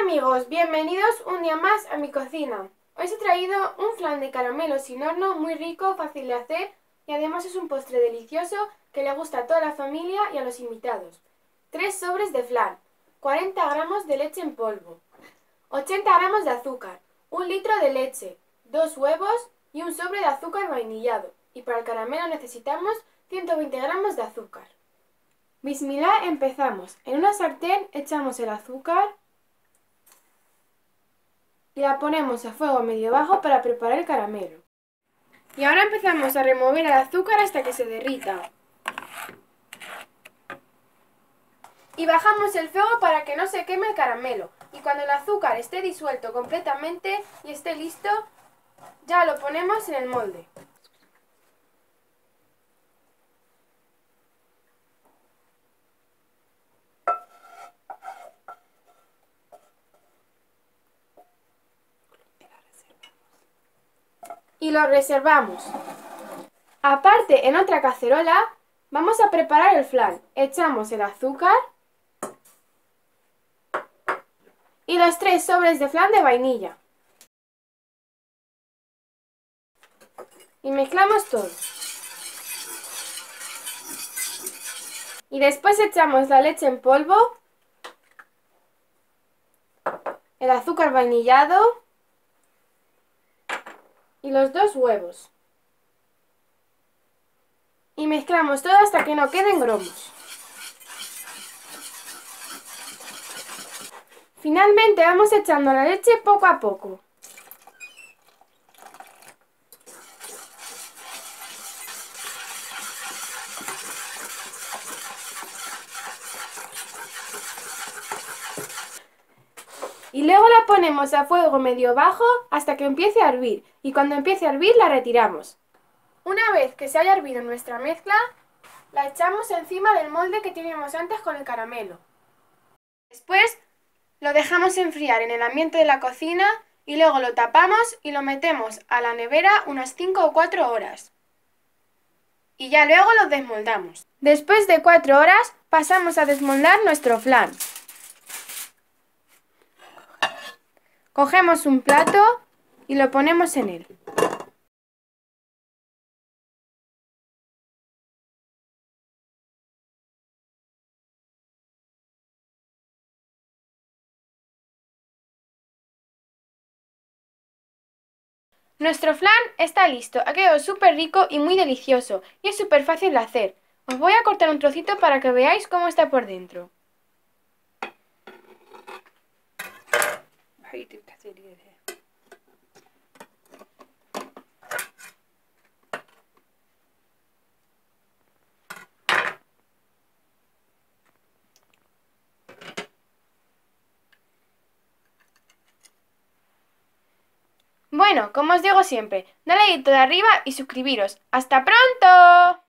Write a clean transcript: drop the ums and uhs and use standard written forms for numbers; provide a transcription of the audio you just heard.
Amigos, bienvenidos un día más a mi cocina. Hoy os he traído un flan de caramelo sin horno muy rico, fácil de hacer y además es un postre delicioso que le gusta a toda la familia y a los invitados. 3 sobres de flan, 40 gramos de leche en polvo, 80 gramos de azúcar, 1 litro de leche, 2 huevos y un sobre de azúcar vainillado. Y para el caramelo necesitamos 120 gramos de azúcar. Bismillah, empezamos. En una sartén echamos el azúcar y la ponemos a fuego medio bajo para preparar el caramelo. Y ahora empezamos a remover el azúcar hasta que se derrita. Y bajamos el fuego para que no se queme el caramelo. Y cuando el azúcar esté disuelto completamente y esté listo, ya lo ponemos en el molde. Y lo reservamos. Aparte, en otra cacerola, vamos a preparar el flan. Echamos el azúcar y los 3 sobres de flan de vainilla. Y mezclamos todo. Y después echamos la leche en polvo, el azúcar vainillado y los 2 huevos. Y mezclamos todo hasta que no queden grumos. Finalmente vamos echando la leche poco a poco. Y luego la ponemos a fuego medio bajo hasta que empiece a hervir. Y cuando empiece a hervir la retiramos. Una vez que se haya hervido nuestra mezcla, la echamos encima del molde que teníamos antes con el caramelo. Después lo dejamos enfriar en el ambiente de la cocina y luego lo tapamos y lo metemos a la nevera unas 5 o 4 horas. Y ya luego lo desmoldamos. Después de 4 horas pasamos a desmoldar nuestro flan. Cogemos un plato y lo ponemos en él. Nuestro flan está listo, ha quedado súper rico y muy delicioso y es súper fácil de hacer. Os voy a cortar un trocito para que veáis cómo está por dentro. Bueno, como os digo siempre, dale dedito de arriba y suscribiros. ¡Hasta pronto!